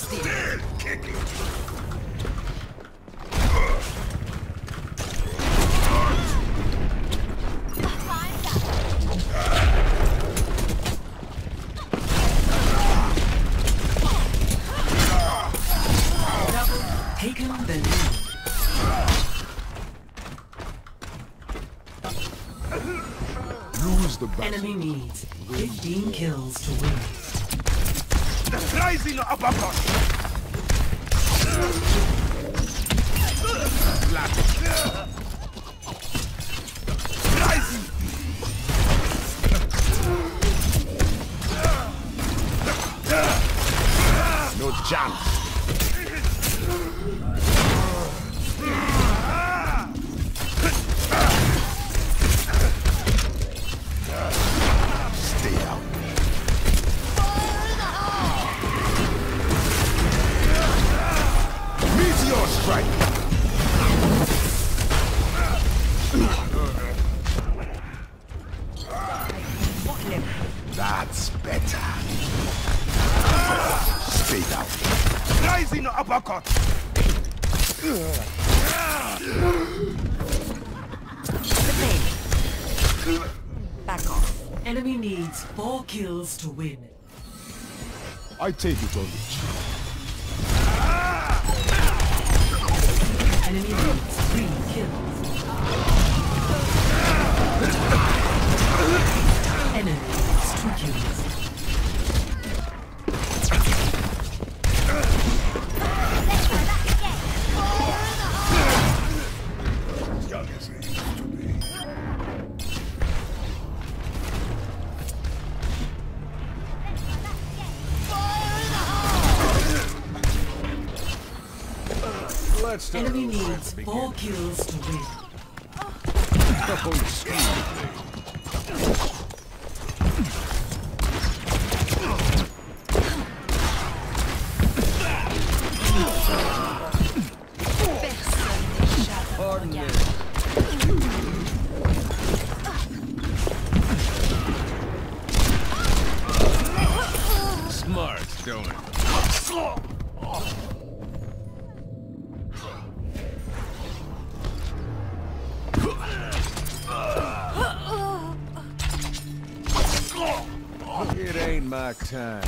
Still kicking. Taken the lead. Lose the battle. Enemy needs 15 kills to win. Rising uppercut. Rising. No chance. Stay out. Meteor strike. That's better. Stay out. Rising uppercut. Back off. Enemy needs 4 kills to win. I take it on the chin. Enemy needs 3 kills. Enemy needs 2 kills. Young as he used to be. Let's start Enemy over needs at the 4 beginning. kills to win. Oh, sweet. Smart, don't it? It ain't my time.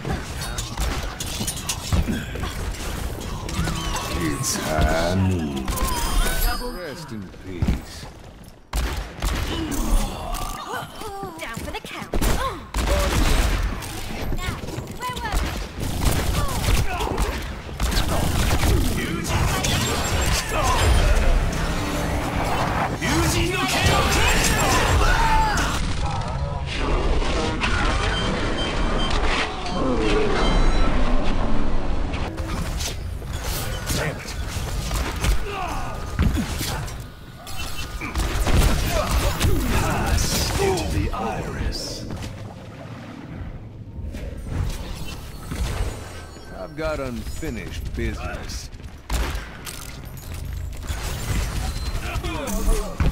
It's Hanu. Rest in peace. Down for the count. Now, where were Damn it. Into the iris. I've got unfinished business.